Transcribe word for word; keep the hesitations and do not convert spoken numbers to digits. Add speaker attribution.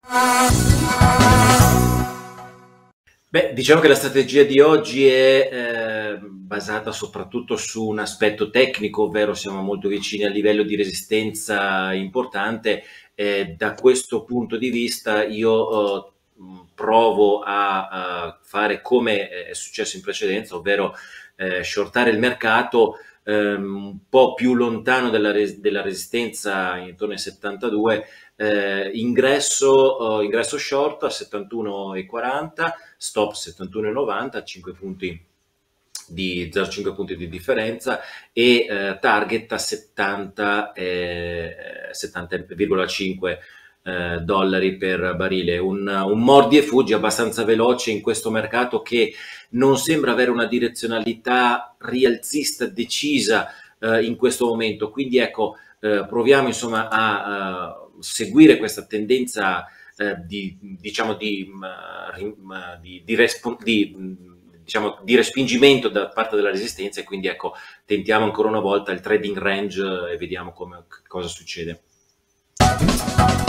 Speaker 1: Beh, diciamo che la strategia di oggi è eh, basata soprattutto su un aspetto tecnico, ovvero siamo molto vicini a livello di resistenza importante. Eh, da questo punto di vista io eh, provo a, a fare come è successo in precedenza, ovvero eh, shortare il mercato ehm, un po' più lontano della, res- della resistenza intorno ai settantadue. Eh, ingresso, eh, ingresso short a settantuno virgola quaranta, stop settantuno virgola novanta, cinque punti di zero virgola cinque punti di differenza, e eh, target a settanta virgola cinque eh, dollari per barile. Un, un mordi e fuggi abbastanza veloce in questo mercato che non sembra avere una direzionalità rialzista decisa eh, in questo momento. Quindi ecco, eh, proviamo insomma a, a seguire questa tendenza eh, di, diciamo, di, uh, di, di, respo- di, diciamo, di respingimento da parte della resistenza, e quindi ecco, tentiamo ancora una volta il trading range e vediamo come, cosa succede.